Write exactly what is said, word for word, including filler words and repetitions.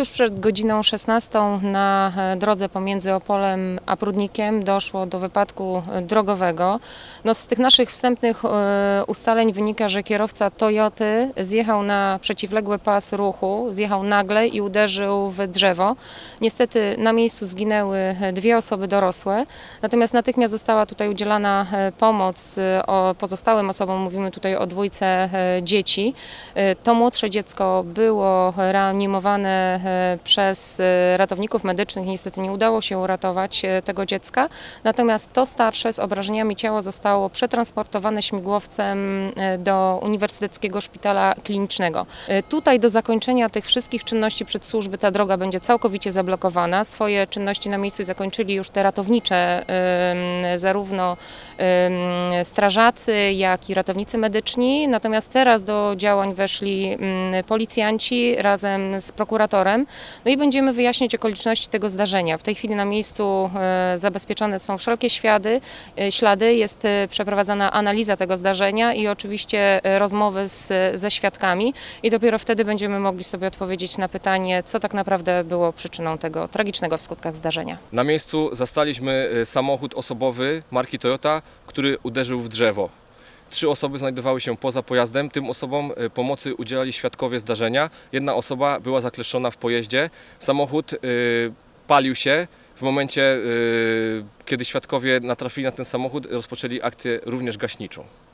tuż przed godziną szesnastą na drodze pomiędzy Opolem a Prudnikiem doszło do wypadku drogowego. No, z tych naszych wstępnych ustaleń wynika, że kierowca Toyoty zjechał na przeciwległy pas ruchu, zjechał nagle i uderzył w drzewo. Niestety na miejscu zginęły dwie osoby dorosłe, natomiast natychmiast została tutaj udzielana pomoc o pozostałym osobom, mówimy tutaj o dwójce dzieci. To młodsze dziecko było reanimowane przez ratowników medycznych, niestety nie udało się uratować tego dziecka, natomiast to starsze z obrażeniami ciała zostało przetransportowane śmigłowcem do Uniwersyteckiego Szpitala Klinicznego. Tutaj do zakończenia tych wszystkich czynności przedsłużby ta droga będzie całkowicie zablokowana. Swoje czynności na miejscu zakończyli już te ratownicze, zarówno strażacy, jak i ratownicy medyczni, natomiast teraz do działań weszli policjanci razem z prokuratorem, no i będziemy wyjaśniać okoliczności tego zdarzenia. W tej chwili na miejscu zabezpieczone są wszelkie ślady, ślady, jest przeprowadzana analiza tego zdarzenia i oczywiście rozmowy z, ze świadkami i dopiero wtedy będziemy mogli sobie odpowiedzieć na pytanie, co tak naprawdę było przyczyną tego tragicznego w skutkach zdarzenia. Na miejscu zastaliśmy samochód osobowy marki Toyota, który uderzył w drzewo. Trzy osoby znajdowały się poza pojazdem. Tym osobom pomocy udzielali świadkowie zdarzenia. Jedna osoba była zakleszczona w pojeździe. Samochód y, palił się. W momencie, y, kiedy świadkowie natrafili na ten samochód, rozpoczęli akcję również gaśniczą.